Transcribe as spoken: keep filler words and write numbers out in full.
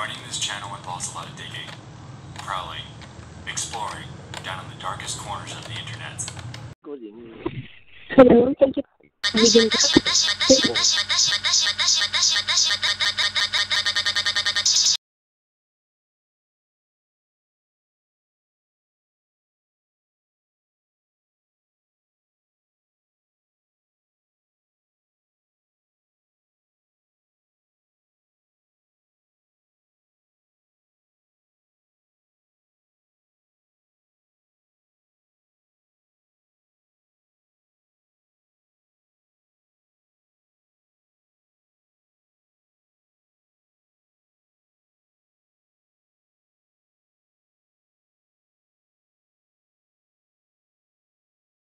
Running this channel involves a lot of digging, prowling, exploring, down in the darkest corners of the internet. Hello, thank you.